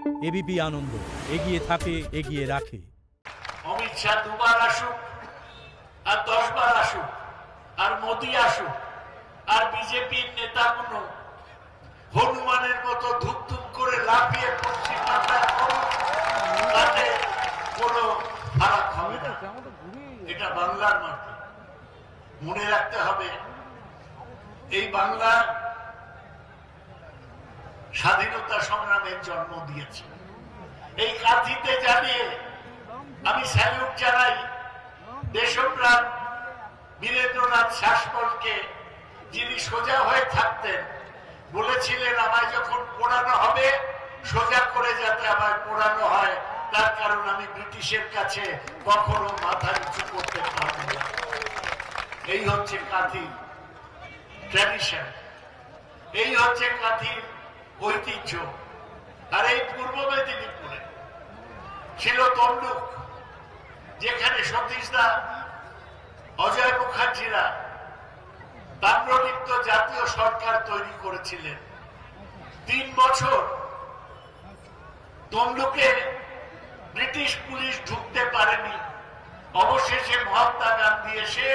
ABP আনন্দ, এগিয়ে থাকে, এগিয়ে রাখে। অমিত শাহ দুবার আসুক আর 10 বার আসুক আর মোদি আসুক আর বিজেপির নেতাগুলো হনুমানের মতো ধুপ ধুপ করে লাফিয়ে পশ্চিম বাংলায় তাতে কোনো ফারাক হবে না। এটা বাংলার মাটি, মনে রাখতে হবে। এই বাংলা স্বাধীনতা সংগ্রামের জন্ম দিয়েছে। এই কাঁথিতে জানিয়ে আমি স্যালুট জানাই দেশপ্রাণ বীরেন্দ্রনাথ শাসমলকে, যিনি সোজা হয়ে থাকতেন। বলেছিলেন আমায় যখন পোড়ানো হবে সোজা করে যাতে আমায় পোড়ানো হয়, তার কারণ আমি ব্রিটিশের কাছে কখনো মাথা নিচু করতে পারবো না। এই হচ্ছে কাঁথির ট্র্যাডিশন, এই হচ্ছে কাঁথির ঐতিহ্য। আর এই পূর্ব মেদিনীপুরে ছিল তমলুক, যেখানে সতীশদা, অজয় মুখার্জিরা তাম্রলিপ্ত জাতীয় সরকার তৈরি করেছিলেন। 3 বছর তমলুকে ব্রিটিশ পুলিশ ঢুকতে পারেনি। অবশেষে মহাত্মা গান্ধী এসে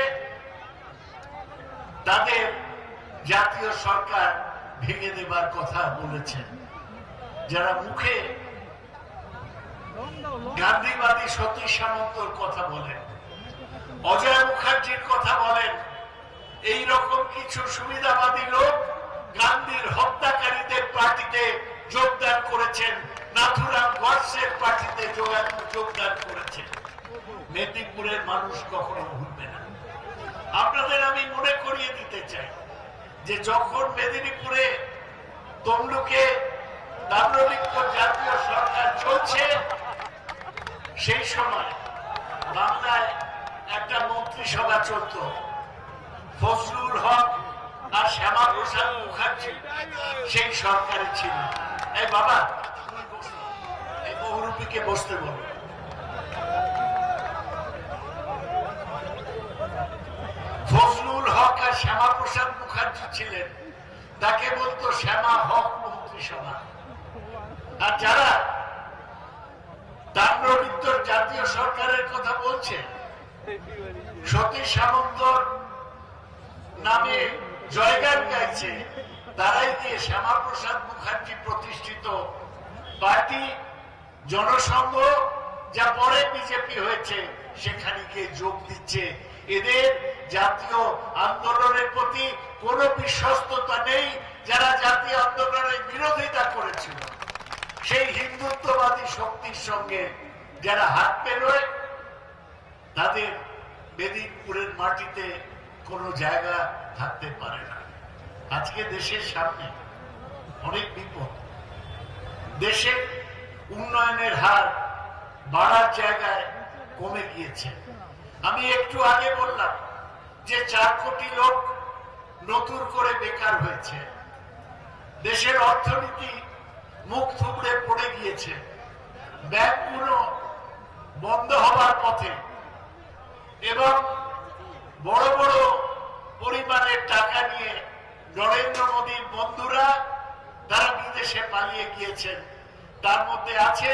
তাদের জাতীয় সরকার ভেঙে দেবার কথা বলেছেন। যারা মুখে গান্ধীবাদী সতীশ সামন্তর কথা বলেন, অজয় মুখার্জির কথা বলেন, এই রকম কিছু সুবিধাবাদী লোক গান্ধীর হত্যাকারীদের পার্টিতে যোগদান করেছেন, নাথুরাম গডসের পার্টিতে যোগদান করেছেন। মেদিনীপুরের মানুষ কখনো ভুলবে না। আপনাদের আমি মনে করিয়ে দিতে চাই যে যখন মেদিনীপুরে তমলুকে তাম্রলিপ্ত জাতীয় সরকার চলছে, সেই সময় বাংলায় একটা মন্ত্রিসভা চলত। ফজলুল হক আর শ্যামা প্রসাদ মুখার্জি সেই সরকারে ছিল। এই বাবা, এই বহুরূপীকে বসতে বল। ফজলুল হক আর শ্যামা প্রসাদ মুখার্জি ছিলেন, তাকে বলতো শ্যামা হক মন্ত্রিসভা। আর যারা তাম্রলিপ্ত জাতীয় সরকারের কথা বলছে, সতীশ সামন্তর নামে জয়গান গাইছে, তারাই দিয়ে শ্যামাপ্রসাদ মুখার্জি প্রতিষ্ঠিত পার্টি জনসংঘ, যা পরে বিজেপি হয়েছে, সেখানে গিয়ে যোগ দিচ্ছে। এদের জাতীয় আন্দোলনের প্রতি কোনো বিশ্বস্ততা নেই। যারা জাতীয় আন্দোলনের বিরোধিতা করেছিল, সেই হিন্দুত্ববাদী শক্তির সঙ্গে যারা হাত পেরোয়, তাদের মেদিনীপুরের মাটিতে কোনো জায়গা থাকতে পারে না। আজকে দেশের সামনে অনেক বিপদ। দেশের উন্নয়নের হার বাড়ার জায়গায় কমে গিয়েছে। আমি একটু আগে বললাম যে 4 কোটি লোক নতুন করে বেকার হয়েছে। দেশের অর্থনীতি মুখ থুবড়ে পড়ে গিয়েছে। ব্যাংকগুলো বন্ধ হবার পথে এবং বড় বড় পরিমাণের টাকা নিয়ে নরেন্দ্র মোদীর বন্ধুরা তারা বিদেশে পালিয়ে গিয়েছেন। তার মধ্যে আছে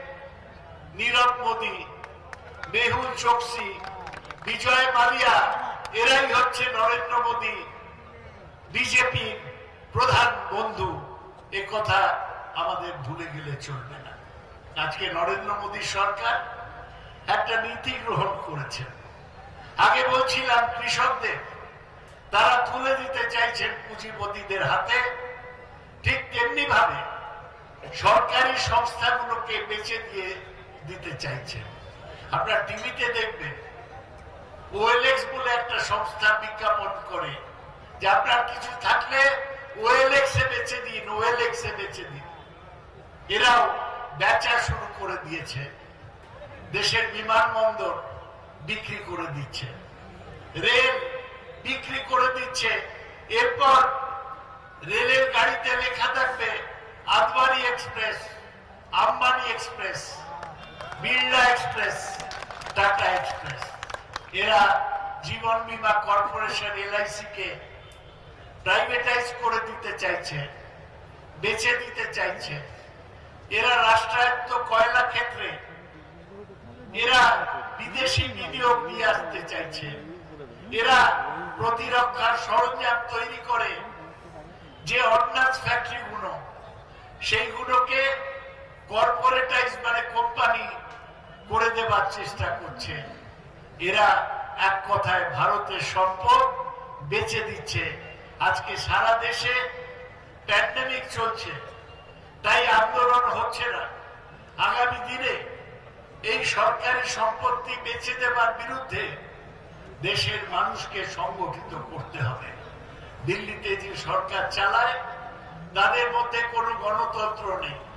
নীরব মোদী, মেহুল চোকসি, বিজয় মালিয়া। এরাই হচ্ছে নরেন্দ্র মোদী বিজেপি প্রধান বন্ধু। এ কথা আমাদের ভুলে গেলে চলবে না। আজকে নরেন্দ্র মোদী সরকার একটা নীতি গ্রহণ করেছেন। আগে বলছিলাম কৃষকদের তারা তুলে দিতে চাইছেন পুঁজিপতিদের হাতে, ঠিক তেমনি ভাবে সরকারি সংস্থাগুলোকে বেচে দিয়ে দিতে চাইছেন। আপনারা টিভিতে দেখবেন ওএলএক্স বলে একটা সংস্থা বিজ্ঞাপন করে যে আপনার কিছু থাকলে ওএলএক্স এ বেচে দিন, ওএলএক্স এ বেচে দিন। এরাও বেচা শুরু করে দিয়েছে। দেশের বিমানবন্দর বিক্রি করে দিচ্ছে, রেল বিক্রি করে দিচ্ছে। এরপর রেলের গাড়িতে লেখা থাকবে Advani express, Ambani express, Birla express, Tata express. এরা জীবন বীমা কর্পোরেশন এলআইসি কে প্রাইভেটাইজ করে দিতে চাইছে, বেচে দিতে চাইছে। এরা রাষ্ট্রায়ত্ত কয়লা ক্ষেত্রে এরা বিদেশি বিনিয়োগ নিয়ে আসতে চাইছে। এরা প্রতিরক্ষার সরঞ্জাম তৈরি করে যে অর্ডিন্যান্স ফ্যাক্টরি গুলো সেইগুলোকে কর্পোরেটাইজ মানে কোম্পানি করে দেবার চেষ্টা করছে। এরা এক কথায় ভারতের সম্পদ বেচে দিচ্ছে। আজকে সারা দেশে প্যান্ডেমিক চলছে, তাই আন্দোলন হচ্ছে না। আগামী দিনে এই সরকারি সম্পত্তি বেচে দেবার বিরুদ্ধে দেশের মানুষকে সংগঠিত করতে হবে। দিল্লিতে যে সরকার চালায় তাদের মধ্যে কোনো গণতন্ত্র নেই।